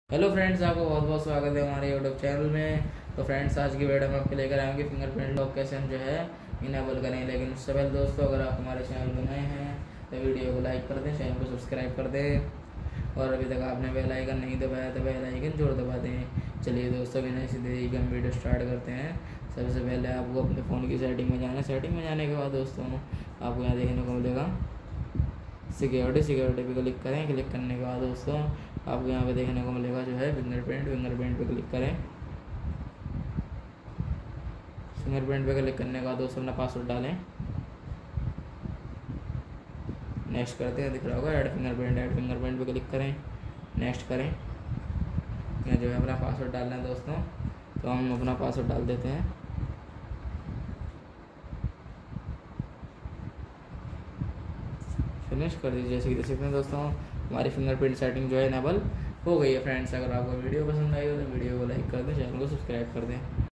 Hello friends, आपको बहुत बहुत स्वागत है हमारे यूट्यूब चैनल में। तो फ्रेंड्स, आज की वीडियो में आपके लेकर आएंगे फिंगरप्रिंट लॉक कैसे हम जो है इनेबल करें। लेकिन उससे पहले दोस्तों, अगर आप हमारे चैनल पर नए हैं तो वीडियो को लाइक कर दें, चैनल को सब्सक्राइब कर दें और अभी तक आपने बेल आइकन नहीं दबाया तो बेल आइकन जरूर दबा दें। चलिए दोस्तों, बिना सीधे ही हम वीडियो स्टार्ट करते हैं। सबसे पहले आपको अपने फ़ोन की सेटिंग में जाना है। सेटिंग में जाने के बाद दोस्तों आपको यहाँ देखने को मिलेगा सिक्योरिटी पे क्लिक करें। क्लिक करने के बाद दोस्तों आपको यहाँ पे देखने को मिलेगा जो है फिंगरप्रिंट पे क्लिक करें। फिंगरप्रिंट पे क्लिक करने के बाद दोस्तों अपना पासवर्ड डालें। नेक्स्ट करते हैं, दिख रहा होगा ऐड फिंगरप्रिंट पे क्लिक करें, नेक्स्ट करें। यहाँ जो है अपना पासवर्ड डालना है दोस्तों, तो हम अपना पासवर्ड डाल देते हैं। फिनिश कर दीजिए। जैसे कि देख सकते हैं दोस्तों, हमारी फिंगरप्रिंट सेटिंग जो है इनेबल हो गई है। फ्रेंड्स, अगर आपको वीडियो पसंद आई हो तो वीडियो को लाइक कर दें, चैनल को सब्सक्राइब कर दें।